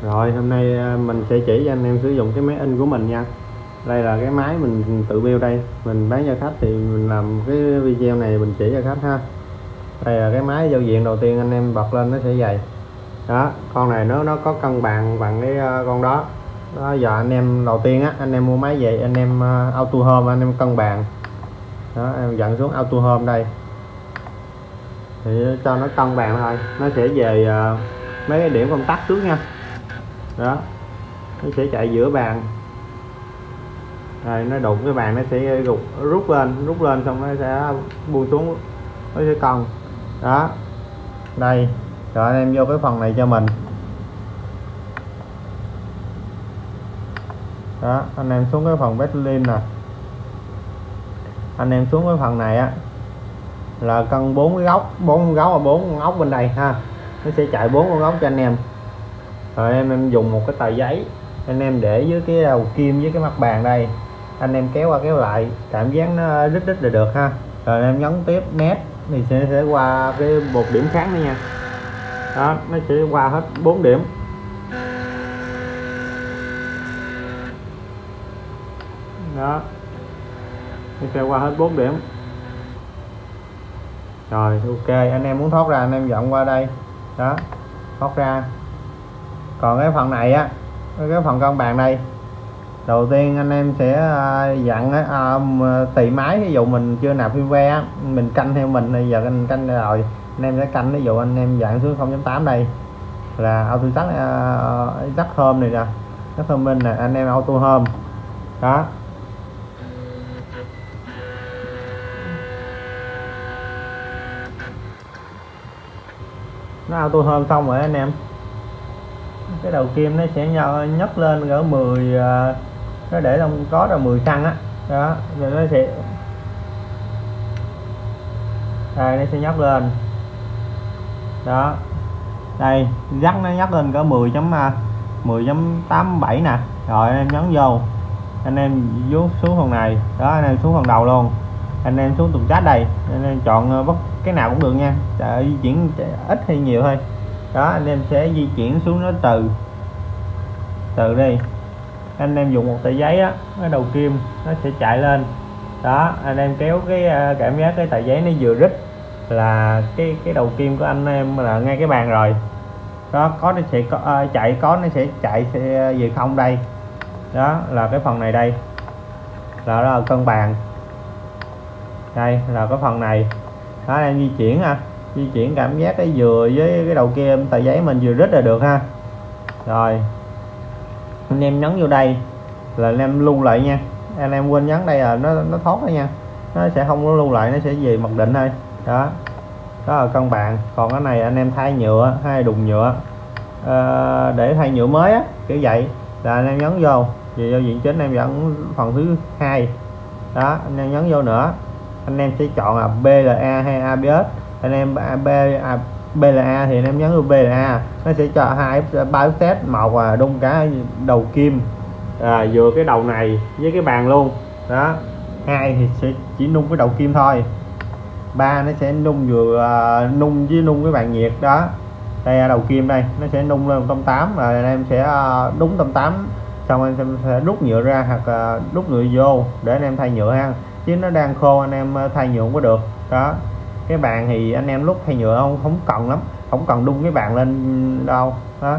Rồi hôm nay mình sẽ chỉ cho anh em sử dụng cái máy in của mình nha. Đây là cái máy mình tự build đây, mình bán cho khách thì mình làm cái video này mình chỉ cho khách ha. Đây là cái máy giao diện đầu tiên, anh em bật lên nó sẽ vậy. Đó, con này nó có cân bằng bằng cái con đó. Đó, giờ anh em đầu tiên á, anh em mua máy về anh em auto home, anh em cân bằng. Đó, em dặn xuống auto home đây. Thì cho nó cân bằng thôi, nó sẽ về mấy cái điểm công tắc trước nha. Đó, nó sẽ chạy giữa bàn. Rồi nó đụng cái bàn nó sẽ rút lên xong nó sẽ buông xuống, nó sẽ cong. Đó, đây rồi anh em vô cái phần này cho mình. Đó, anh em xuống cái phần Berlin nè, anh em xuống cái phần này á là cân 4 cái góc, 4 góc và 4 con ốc bên đây ha, nó sẽ chạy 4 con ốc cho anh em. Rồi em dùng một cái tờ giấy anh em để dưới cái đầu kim với cái mặt bàn đây, anh em kéo qua kéo lại cảm giác nó rít là được ha. Rồi em nhấn tiếp nét thì sẽ qua cái một điểm khác nữa nha. Đó, nó sẽ qua hết 4 điểm. Đó, nó sẽ qua hết 4 điểm. Rồi ok, anh em muốn thoát ra anh em dọn qua đây. Đó, thoát ra. Còn cái phần này á, cái phần cân bằng đây, đầu tiên anh em sẽ dặn tùy máy. Ví dụ mình chưa nạp firmware á, mình canh theo mình thì giờ anh canh rồi anh em sẽ canh. Ví dụ anh em dặn xuống 0.8 đây là auto tắt home này nè, tắt home nè, anh em auto home. Đó, nó auto home xong rồi anh em, cái đầu kim nó sẽ nhấc lên cỡ 10, nó để trong có là 10 xăng á. Đó, rồi nó sẽ đây, nó sẽ nhấc lên. Đó, đây dắt nó nhấc lên cỡ 10.87 nè. Rồi anh em nhấn vô, anh em vuốt xuống phần này. Đó, anh em xuống phần đầu luôn, anh em xuống tùm chat đây, anh em chọn bất cái nào cũng được nha, di chuyển ít hay nhiều thôi. Đó, anh em sẽ di chuyển xuống nó từ đi, anh em dùng một tờ giấy á, cái đầu kim nó sẽ chạy lên. Đó, anh em kéo cái cảm giác cái tờ giấy nó vừa rít là cái đầu kim của anh em là ngay cái bàn rồi. Đó, có nó sẽ chạy, có nó sẽ chạy về không đây. Đó là cái phần này đây là đó là cân bằng. Đây là cái phần này. Đó, anh em di chuyển ha, di chuyển cảm giác cái vừa với cái đầu kim tờ giấy mình vừa rít là được ha. Rồi anh em nhấn vô đây là anh em lưu lại nha, anh em quên nhấn đây là nó thoát đó nha, nó sẽ không có lưu lại, nó sẽ về mặc định thôi. Đó, đó là cân bằng. Còn cái này anh em thay nhựa hay đùng nhựa để thay nhựa mới á, kiểu vậy là anh em nhấn vô về giao diện chính, em dẫn phần thứ hai. Đó, anh em nhấn vô nữa, anh em sẽ chọn là BLA hay ABS. Anh em BLA thì anh em nhấn vô BLA, nó sẽ cho hai ba set, một là đun cả đầu kim vừa cái đầu này với cái bàn luôn. Đó, hai thì sẽ chỉ nung cái đầu kim thôi, ba nó sẽ nung vừa nung với nung cái bàn nhiệt. Đó, đây là đầu kim đây, nó sẽ nung lên 1.8 rồi anh em sẽ đúng 1.8 xong anh em sẽ rút nhựa ra hoặc rút nhựa vô để anh em thay nhựa ha, chứ nó đang khô anh em thay nhựa không có được. Đó, cái bàn thì anh em lúc thay nhựa không cần lắm, không cần đun cái bàn lên đâu. Đó,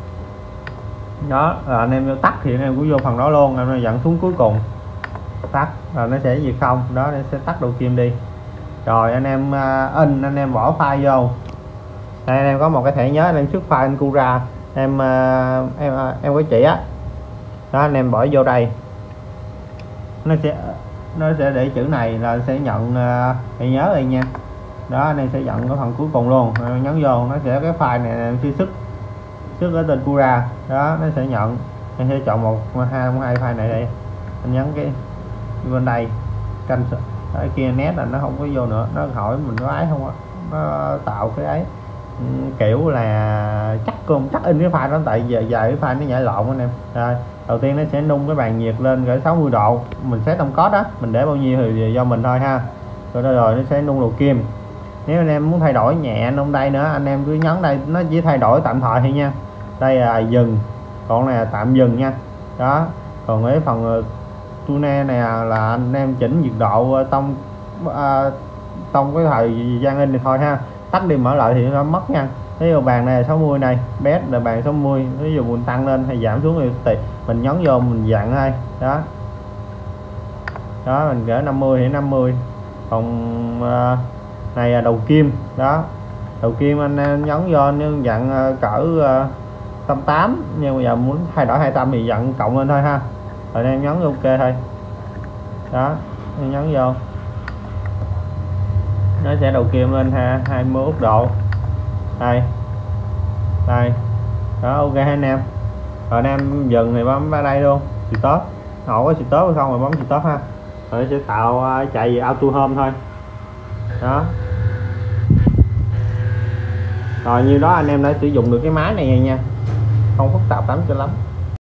đó là anh em vô tắt thì anh em cũng vô phần đó luôn, anh dẫn xuống cuối cùng tắt rồi nó sẽ gì không. Đó, nó sẽ tắt đầu kim đi. Rồi anh em anh em bỏ file vô đây, anh em có một cái thẻ nhớ, anh em xuất file Cura em có chỉ á. Đó, anh em bỏ vô đây, nó sẽ để chữ này là sẽ nhận thẻ nhớ đây nha. Đó, anh em sẽ nhận cái phần cuối cùng luôn, nhấn vô nó sẽ cái file này em sẽ xuất ở tên Cura. Đó, nó sẽ nhận, em sẽ chọn một hai file này đây, anh nhấn cái bên đây canh ở kia nét là nó không có vô nữa, nó hỏi mình có ấy không á, nó tạo cái ấy kiểu là chắc in cái file đó, tại giờ cái file nó nhảy lộn anh em. Rồi đầu tiên nó sẽ nung cái bàn nhiệt lên cỡ 60 độ, mình set trong code đó, mình để bao nhiêu thì do mình thôi ha. Rồi nó sẽ nung đầu kim. Nếu anh em muốn thay đổi nhẹ nung đây nữa, anh em cứ nhấn đây, nó chỉ thay đổi tạm thời thôi nha. đây là dừng, còn này là tạm dừng nha. Đó, còn cái phần tuner này là anh em chỉnh nhiệt độ trong cái thời gian in thì thôi ha, tắt đi mở lại thì nó mất nha. Ví dụ bàn này là 60 này, bét là bàn 60, ví dụ mình tăng lên hay giảm xuống thì mình nhấn vô mình dặn thôi. Đó, đó mình gỡ 50 thì 50. Còn này là đầu kim. Đó, đầu kim anh nhấn vô nhưng dặn cỡ 180, nhưng bây giờ muốn thay đổi 200 thì dặn cộng lên thôi ha, rồi em nhấn ok thôi. Đó, em nhấn vô nó sẽ đầu kim lên ha, 21 độ đây đây. Đó, ok ha anh em. Rồi anh em dừng thì bấm vào đây luôn stop, họ có stop hay không rồi bấm stop ha, rồi sẽ tạo chạy về auto home thôi. Đó, rồi như đó anh em đã sử dụng được cái máy này nha, không phức tạp lắm cho lắm.